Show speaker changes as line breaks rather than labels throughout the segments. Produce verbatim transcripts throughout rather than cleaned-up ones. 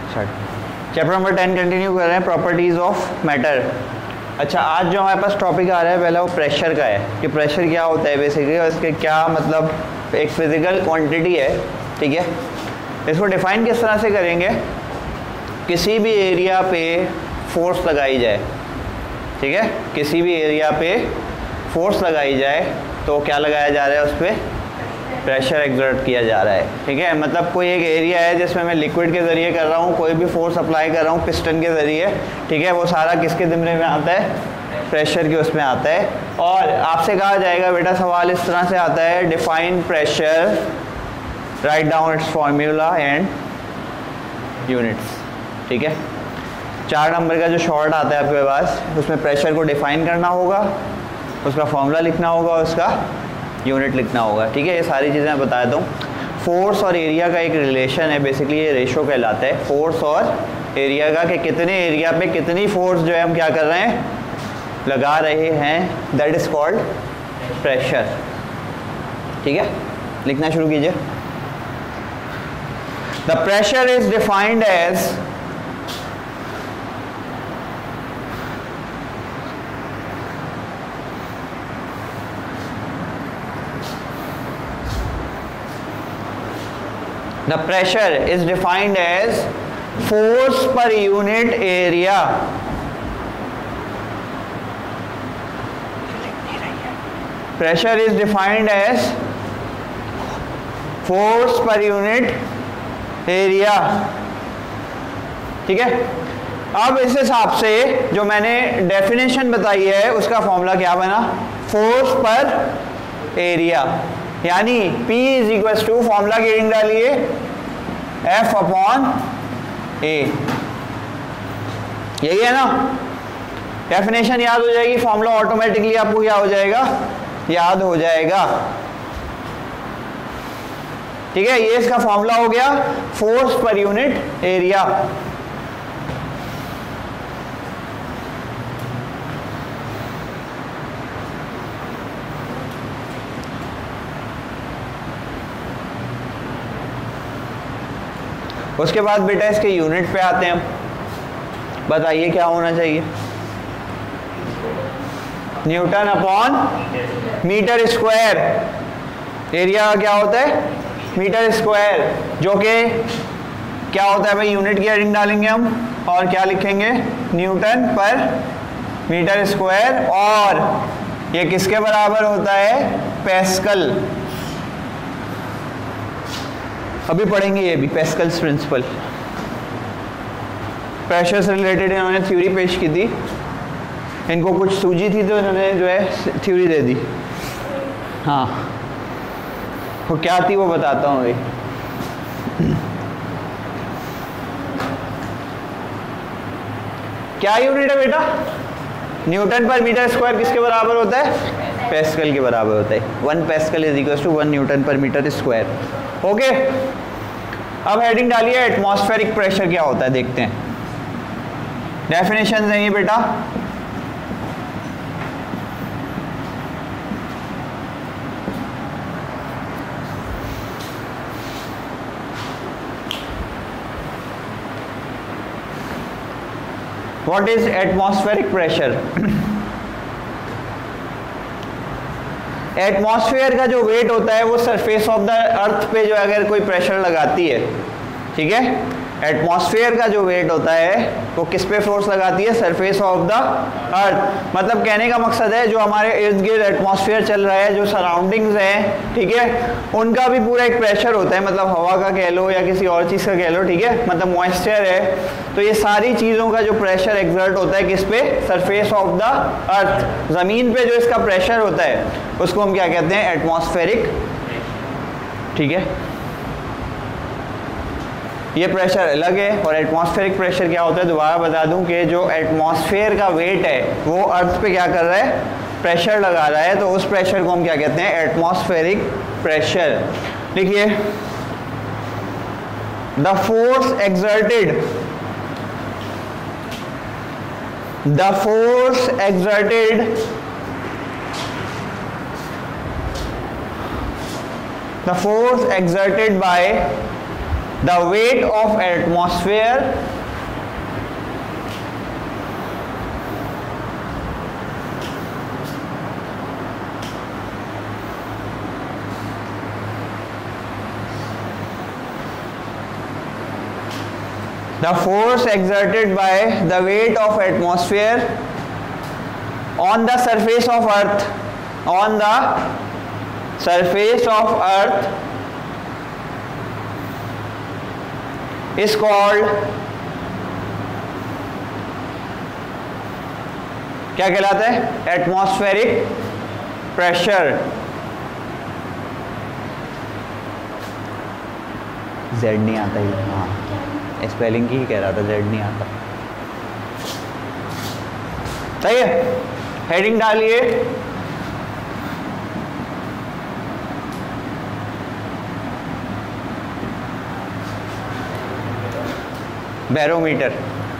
Chapter number ten continue कर रहे हैं, प्रॉपर्टीज ऑफ मैटर। अच्छा, आज जो हमारे पास टॉपिक आ रहा है पहला वो प्रेशर का है कि प्रेशर क्या होता है बेसिकली, और इसके क्या मतलब एक फिजिकल क्वांटिटी है, ठीक है। इसको डिफाइन किस तरह से करेंगे, किसी भी एरिया पे फोर्स लगाई जाए, ठीक है, किसी भी एरिया पे फोर्स लगाई जाए तो क्या लगाया जा रहा है, उस पर प्रेशर एक्सर्ट किया जा रहा है, ठीक है। मतलब कोई एक एरिया है जिसमें मैं लिक्विड के ज़रिए कर रहा हूँ, कोई भी फोर्स अप्लाई कर रहा हूँ पिस्टन के ज़रिए, ठीक है, वो सारा किसके ज़िम्मे में आता है, प्रेशर के उसमें आता है। और आपसे कहा जाएगा बेटा सवाल इस तरह से आता है, define pressure, write down its formula and units, ठीक है। चार नंबर का जो शॉर्ट आता है आपके पास, उसमें प्रेशर को डिफाइन करना होगा, उसका फॉर्मूला लिखना होगा, उसका यूनिट लिखना होगा, ठीक है। ये सारी चीज़ें मैं बता देता हूँ। फोर्स और एरिया का एक रिलेशन है, बेसिकली ये रेशो कहलाता है फोर्स और एरिया का, कि कितने एरिया पे कितनी फोर्स जो है हम क्या कर रहे हैं, लगा रहे हैं, दैट इज कॉल्ड प्रेशर, ठीक है। लिखना शुरू कीजिए। The pressure is defined as The pressure is defined as force per unit area. Pressure is defined as force per unit area, ठीक है। अब इस हिसाब से जो मैंने डेफिनेशन बताई है उसका फॉर्मूला क्या बना, फोर्स पर एरिया, यानी P is equal to formula की रीडिंग डालिए F अपॉन A, यही है ना। डेफिनेशन याद हो जाएगी, फॉर्मूला ऑटोमेटिकली आपको क्या हो जाएगा, याद हो जाएगा, ठीक है। ये इसका फॉर्मूला हो गया, फोर्स पर यूनिट एरिया। उसके बाद बेटा इसके यूनिट पे आते हैं हम। बताइए क्या होना चाहिए, newton upon metre square. Area क्या होता है, मीटर स्क्वायर, जो कि क्या होता है भाई, यूनिट की हेडिंग डालेंगे हम और क्या लिखेंगे, न्यूटन पर मीटर स्क्वायर, और ये किसके बराबर होता है, पैस्कल। अभी पढ़ेंगे ये भी, पैस्कल्स प्रिंसिपल। प्रेशर से रिलेटेड इन्होंने थ्योरी पेश की थी, इनको कुछ सूझी थी तो इन्होंने जो है थ्योरी दे दी। हाँ, वो क्या थी वो बताता हूँ अभी। क्या यूनिट है बेटा, न्यूटन पर मीटर स्क्वायर किसके बराबर होता है, पैस्कल के बराबर होता है। One pascal is equal to one newton per metre square, okay. अब हेडिंग डालिए, एटमॉस्फेरिक प्रेशर क्या होता है देखते हैं। डेफिनेशन देंगे बेटा, what is atmospheric pressure. Atmosphere का जो वेट होता है वो सरफेस ऑफ द अर्थ पे जो अगर कोई प्रेशर लगाती है, ठीक है, एटमॉस्फेयर का जो वेट होता है वो किस पे फोर्स लगाती है, सरफेस ऑफ द अर्थ। मतलब कहने का मकसद है जो हमारे इर्द गिर्द एटमॉस्फेयर चल रहा है, जो सराउंडिंग्स हैं, ठीक है, उनका भी पूरा एक प्रेशर होता है, मतलब हवा का कह लो या किसी और चीज़ का कह लो, ठीक है, मतलब मॉइस्चर है, तो ये सारी चीज़ों का जो प्रेशर एक्सर्ट होता है किस पे, सरफेस ऑफ द अर्थ। ज़मीन पे जो इसका प्रेशर होता है उसको हम क्या कहते हैं, एटमॉस्फेरिक, ठीक है। ये प्रेशर अलग है, और एटमॉस्फेरिक प्रेशर क्या होता है, दोबारा बता दूं कि जो एटमॉस्फेयर का वेट है वो अर्थ पे क्या कर रहा है, प्रेशर लगा रहा है, तो उस प्रेशर को हम क्या कहते हैं, एटमॉस्फेरिक प्रेशर। देखिए, the force exerted the force exerted the force exerted by the weight of atmosphere the force exerted by the weight of atmosphere on the surface of earth on the surface of earth is called, क्या कहलाता है? Atmospheric pressure. Z नहीं आता ही, हाँ spelling की ही कह रहा था, जेड नहीं आता। सही है, हेडिंग डालिए। बैरोमीटर।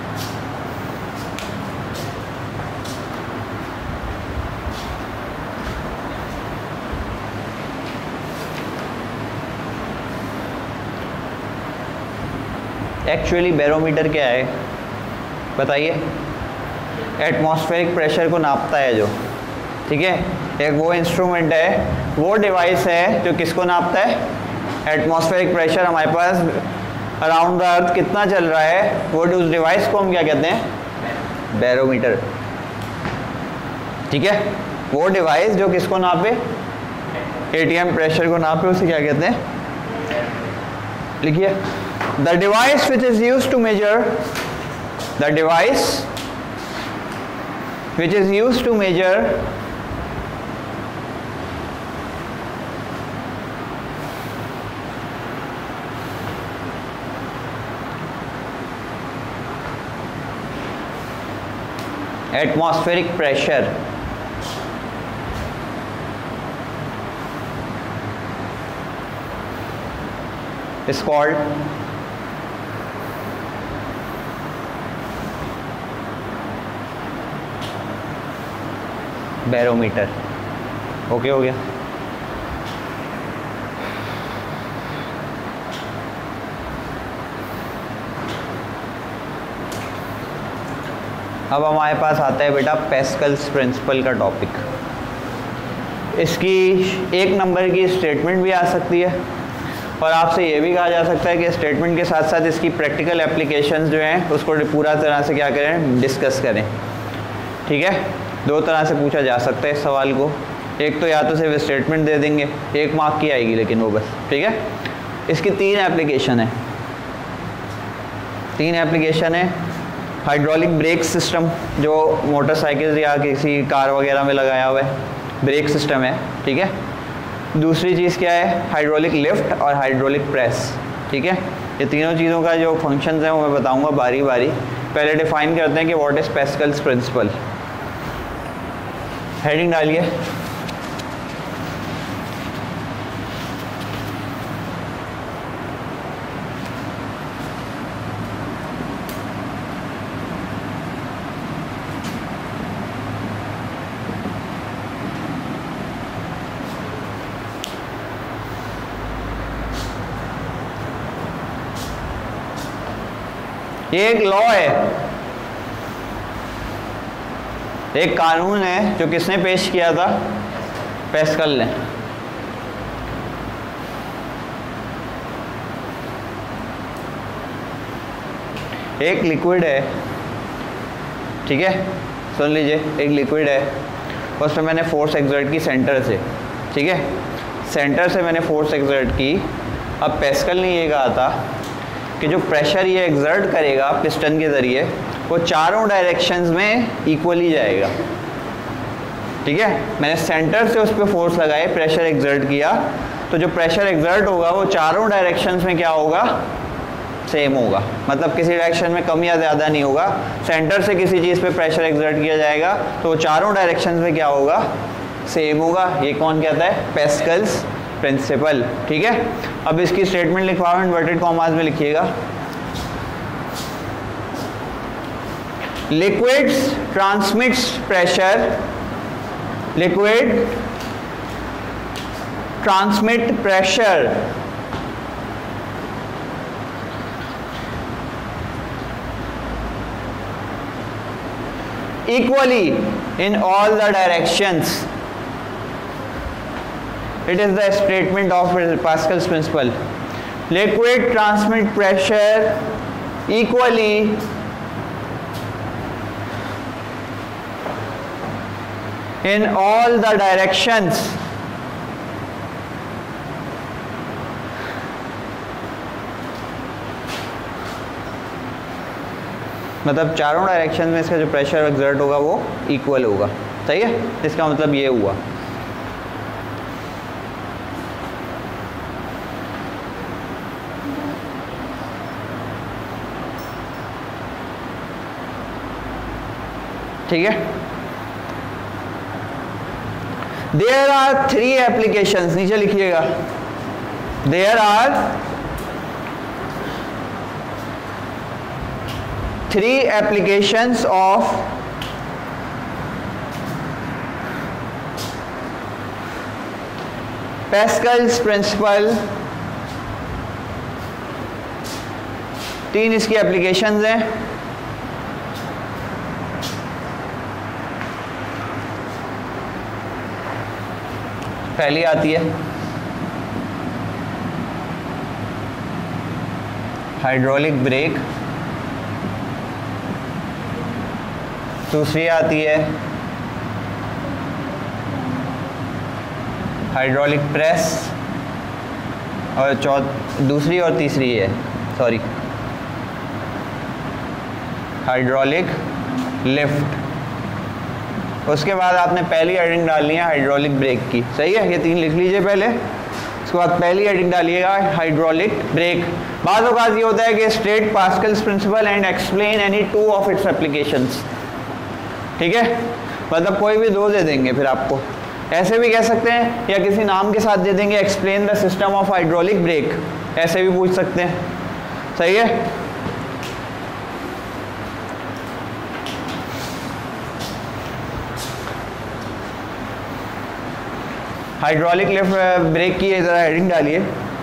एक्चुअली बैरोमीटर क्या है बताइए? एटमॉस्फेरिक प्रेशर को नापता है जो, ठीक है, एक वो इंस्ट्रूमेंट है, वो डिवाइस है जो किसको नापता है? एटमॉस्फेरिक प्रेशर हमारे पास अराउंड द अर्थ कितना चल रहा है, वो उस डिवाइस को हम क्या कहते हैं? बैरोमीटर। ठीक है, वो डिवाइस जो किसको नापे? एटीएम प्रेशर को नापे, उसे क्या कहते हैं? लिखिए, the device which is used to measure the device which is used to measure atmospheric pressure is called barometer. Okay हो गया? अब हमारे पास आता है बेटा पैस्कल्स प्रिंसिपल का टॉपिक। इसकी एक नंबर की स्टेटमेंट भी आ सकती है और आपसे ये भी कहा जा सकता है कि स्टेटमेंट के साथ साथ इसकी प्रैक्टिकल एप्लीकेशंस जो हैं उसको पूरा तरह से क्या करें? डिस्कस करें। ठीक है, दो तरह से पूछा जा सकता है इस सवाल को। एक तो या तो सिर्फ स्टेटमेंट दे देंगे, एक मार्क की आएगी लेकिन वो बस, ठीक है। इसकी तीन एप्लीकेशन है, तीन एप्लीकेशन है। हाइड्रोलिक ब्रेक सिस्टम जो मोटरसाइकिल या किसी कार वगैरह में लगाया हुआ है, ब्रेक सिस्टम है, ठीक है। दूसरी चीज़ क्या है? हाइड्रोलिक लिफ्ट और हाइड्रोलिक प्रेस, ठीक है। ये तीनों चीज़ों का जो फंक्शंस हैं वो मैं बताऊंगा बारी बारी। पहले डिफाइन करते हैं कि what is Pascal's principle. Heading डालिए। ये एक लॉ है, एक कानून है जो किसने पेश किया था? पैस्कल ने। एक लिक्विड है, ठीक है, सुन लीजिए, एक लिक्विड है, उसमें मैंने फोर्स एक्सर्ट की सेंटर से, ठीक है, सेंटर से मैंने फोर्स एक्सर्ट की। अब पैस्कल ने ये कहा था कि जो प्रेशर ये एक्सर्ट करेगा पिस्टन के ज़रिए वो चारों डायरेक्शंस में इक्वली जाएगा, ठीक है। मैंने सेंटर से उस पर फोर्स लगाए, प्रेशर एक्सर्ट किया, तो जो प्रेशर एक्सर्ट होगा वो चारों डायरेक्शंस में क्या होगा? सेम होगा, मतलब किसी डायरेक्शन में कम या ज़्यादा नहीं होगा। सेंटर से किसी चीज़ पे प्रेशर एक्सर्ट किया जाएगा तो वो चारों डायरेक्शंस में क्या होगा? सेम होगा। ये कौन कहता है? पैस्कल्स प्रिंसिपल, ठीक है। अब इसकी स्टेटमेंट लिखवाओ, इन्वर्टेड कॉमास में लिखिएगा। Liquids transmits pressure, liquid transmit pressure equally in all the directions. It is the statement of Pascal's principle. Liquid transmit pressure equally in all the directions. मतलब चारों direction में इसका जो प्रेशर एक्सर्ट होगा वो equal होगा। सही है, इसका मतलब ये हुआ। ठीक है, देयर आर थ्री एप्लीकेशंस, नीचे लिखिएगा, there are three applications of Pascal's principle. तीन इसकी एप्लीकेशंस हैं। पहली आती है हाइड्रोलिक ब्रेक, दूसरी आती है हाइड्रोलिक प्रेस, और चौथ दूसरी और तीसरी है सॉरी हाइड्रोलिक लिफ्ट। उसके बाद आपने पहली हेडिंग डालनी है हाइड्रोलिक ब्रेक की। सही है, ये तीन लिख लीजिए पहले। उसके बाद पहली हेडिंग डालिएगा हाइड्रोलिक ब्रेक। बाद औकात ये होता है कि state Pascal's principle and explain any two of its applications. ठीक है, मतलब कोई भी दो दे देंगे फिर आपको, ऐसे भी कह सकते हैं या किसी नाम के साथ दे देंगे, explain the system of hydraulic brake, ऐसे भी पूछ सकते हैं। सही है, हाइड्रोलिक लिफ्ट ब्रेक की जरा हेडिंग डालिए।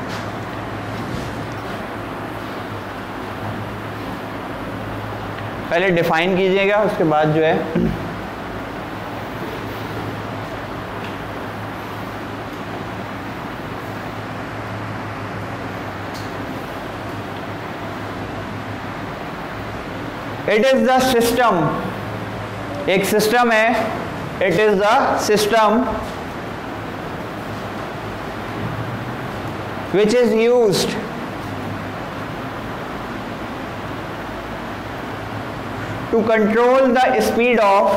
पहले डिफाइन कीजिएगा, उसके बाद जो है इट इज द सिस्टम, एक सिस्टम है, it is the system which is used to control the speed of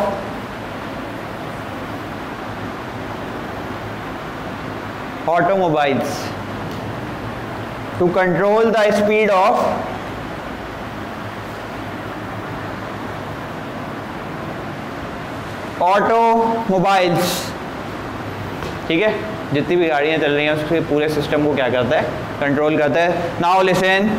automobiles, to control the speed of automobiles। ठीक है, जितनी भी गाड़ियाँ चल रही हैं उसके पूरे सिस्टम को क्या करता है, कंट्रोल करता है। नाउ लिसन,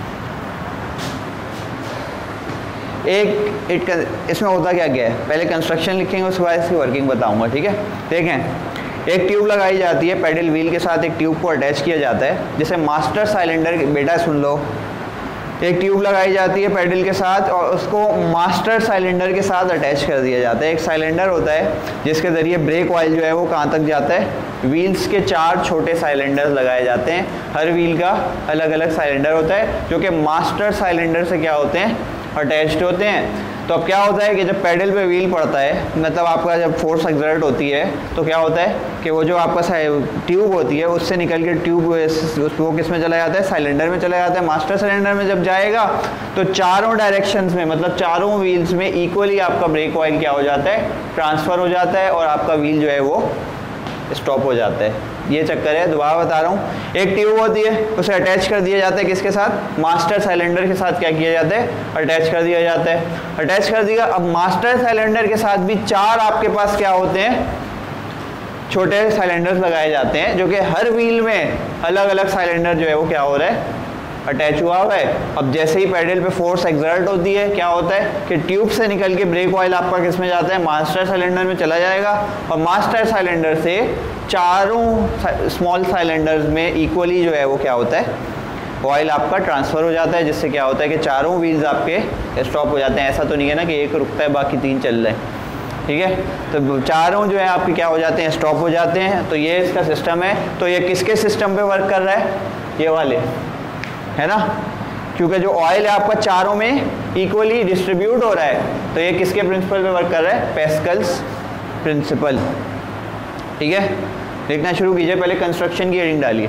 एक इट इसमें होता क्या क्या है, पहले कंस्ट्रक्शन लिखेंगे उसके बाद इसकी वर्किंग बताऊंगा। ठीक है, देखें, एक ट्यूब लगाई जाती है, पेडल व्हील के साथ एक ट्यूब को अटैच किया जाता है, जैसे मास्टर साइलेंडर, बेटा सुन लो, एक ट्यूब लगाई जाती है पेडल के साथ और उसको मास्टर साइलेंडर के साथ अटैच कर दिया जाता है। एक साइलेंडर होता है जिसके ज़रिए ब्रेक ऑयल जो है वो कहाँ तक जाता है, व्हील्स के चार छोटे साइलेंडर्स लगाए जाते हैं, हर व्हील का अलग अलग साइलेंडर होता है जो कि मास्टर साइलेंडर से क्या होते हैं, अटैच्ड होते हैं। तो अब क्या होता है कि जब पेडल पे व्हील पड़ता है, मतलब आपका जब फोर्स एक्सर्ट होती है तो क्या होता है कि वो जो आपका ट्यूब होती है उससे निकल के ट्यूब वो किस में चला जाता है, साइलेंडर में चला जाता है। मास्टर सिलेंडर में जब जाएगा तो चारों डायरेक्शंस में, मतलब चारों व्हील्स में इक्वली आपका ब्रेक ऑयल क्या हो जाता है, ट्रांसफ़र हो जाता है और आपका व्हील जो है वो स्टॉप हो जाता है। ये चक्कर है, दोबारा बता रहा हूँ। एक ट्यूब होती है, उसे अटैच कर दिया जाता है, किसके साथ, मास्टर साइलेंडर के साथ क्या किया जाता है, अटैच कर दिया जाता है। अटैच कर दिया, अब मास्टर साइलेंडर के साथ भी चार आपके पास क्या होते हैं, छोटे साइलेंडर्स लगाए जाते हैं, जो कि हर व्हील में अलग अलग साइलेंडर जो है वो क्या हो रहा है, अटैच हुआ हुआ है। अब जैसे ही पेडल पे फोर्स एक्सर्ट होती है, क्या होता है कि ट्यूब से निकल के ब्रेक ऑयल आपका किस में जाता है, मास्टर साइलेंडर में चला जाएगा और मास्टर साइलेंडर से चारों स्मॉल साइलेंडर्स में इक्वली जो है वो क्या होता है, ऑयल आपका ट्रांसफ़र हो जाता है, जिससे क्या होता है कि चारों व्हील्स आपके स्टॉप हो जाते हैं। ऐसा तो नहीं है ना कि एक रुकता है बाकी तीन चल रहे हैं, ठीक है। तो चारों जो है आपके क्या हो जाते हैं, स्टॉप हो जाते हैं। तो ये इसका सिस्टम है। तो ये किसके सिस्टम पे वर्क कर रहा है, ये वाले, है ना, क्योंकि जो ऑयल है आपका चारों में इक्वली डिस्ट्रीब्यूट हो रहा है। तो ये किसके प्रिंसिपल पे वर्क कर रहा है, पैस्कल्स प्रिंसिपल, ठीक है। लिखना शुरू कीजिए, पहले कंस्ट्रक्शन की हेडिंग डालिए।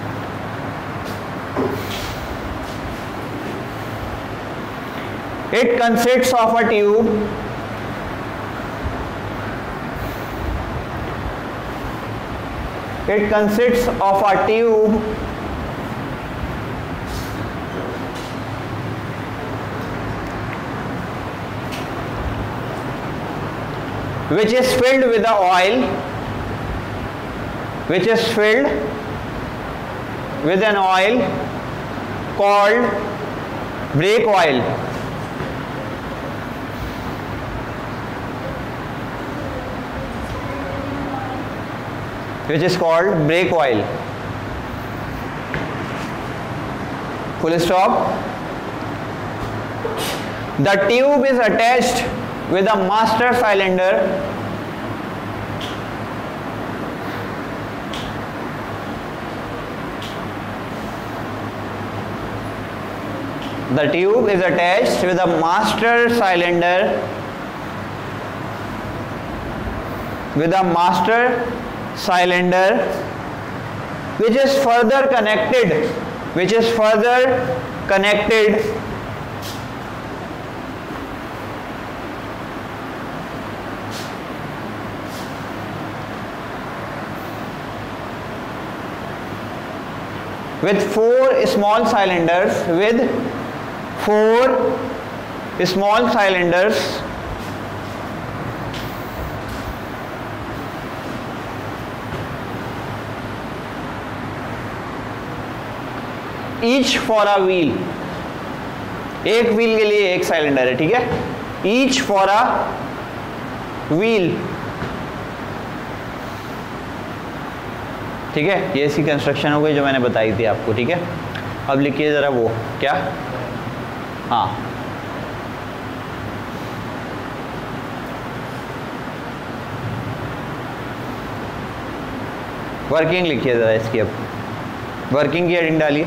It consists of a tube It consists of a tube which is filled with the oil, which is filled with an oil called brake oil. Which is called brake oil. Full stop. The tube is attached with a master cylinder The tube is attached with a master cylinder with a master cylinder which is further connected which is further connected with four small cylinders with four small cylinders each for a wheel, एक wheel के लिए एक cylinder है, ठीक है। Each for a wheel, ठीक है। ये इसकी कंस्ट्रक्शन हो गई जो मैंने बताई थी आपको, ठीक है। अब लिखिए जरा वो क्या, हाँ वर्किंग लिखिए जरा इसकी, अब वर्किंग की हेडिंग डालिए।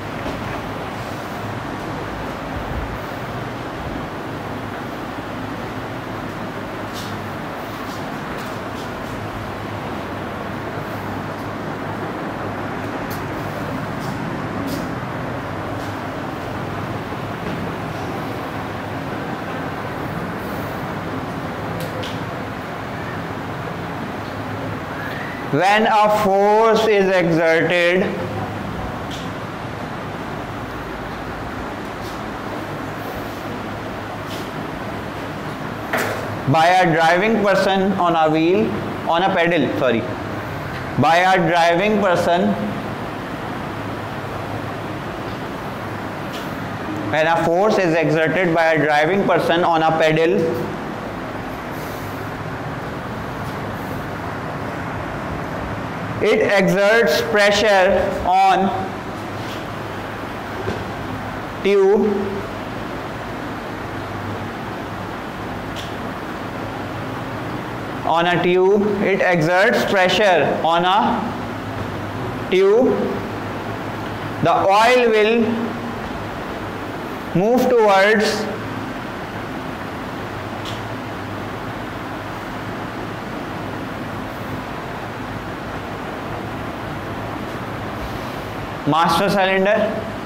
When a force is exerted by a driving person on a wheel, on a pedal, sorry, by a driving person, when a force is exerted by a driving person on a pedal, it exerts pressure on tube on a tube it exerts pressure on a tube. The oil will move towards master cylinder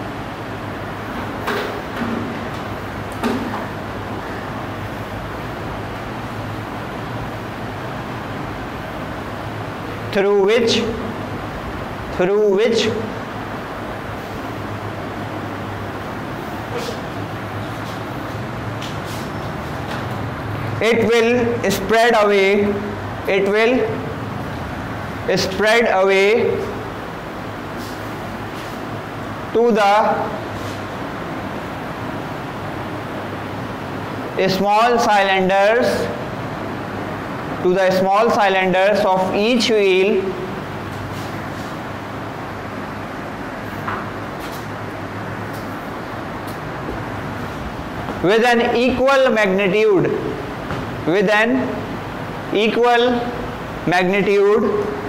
through which through which it will spread away it will spread away to the small cylinders to the small cylinders of each wheel with an equal magnitude with an equal magnitude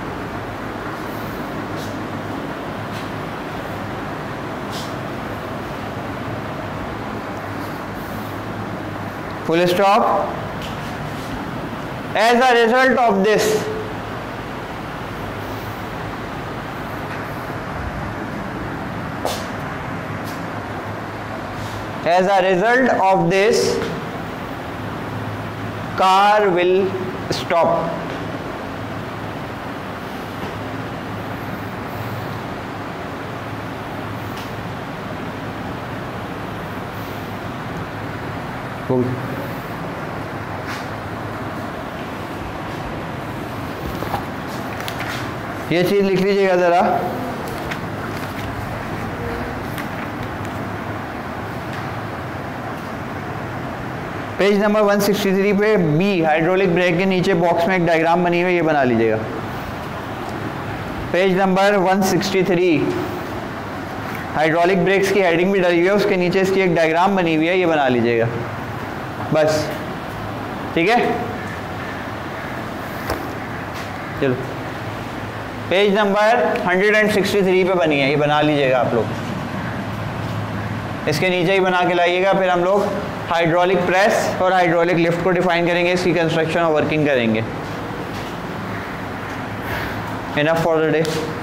full stop. As a result of this, as a result of this, car will stop. ये चीज लिख लीजिएगा जरा। Page number एक सौ तिरसठ पे B hydraulic brake के नीचे बॉक्स में एक डायग्राम बनी हुई है, ये बना लीजिएगा। पेज नंबर एक सौ तिरसठ हाइड्रोलिक ब्रेक्स की हेडिंग भी डली हुई है, उसके नीचे इसकी एक डायग्राम बनी हुई है, ये बना लीजिएगा बस। ठीक है, चलो पेज नंबर एक सौ तिरसठ पे बनी है, ये बना लीजिएगा आप लोग। इसके नीचे ही बना के लाइएगा, फिर हम लोग हाइड्रोलिक प्रेस और हाइड्रोलिक लिफ्ट को डिफाइन करेंगे, इसकी कंस्ट्रक्शन और वर्किंग करेंगे। Enough for the day.